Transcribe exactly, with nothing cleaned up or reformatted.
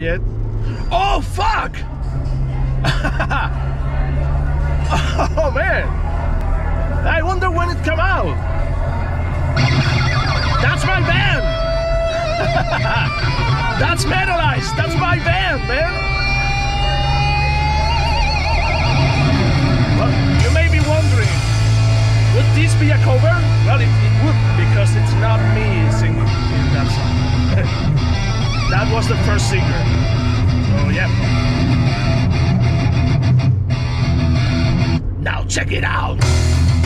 yet. Oh fuck! Oh man! I wonder when it come out. That's my band! That's Metalized! That's my band, man! Well, you may be wondering, would this be a cover? Well, it, it would, because it's not me singing in that song. That was the first singer. So yeah. Now check it out!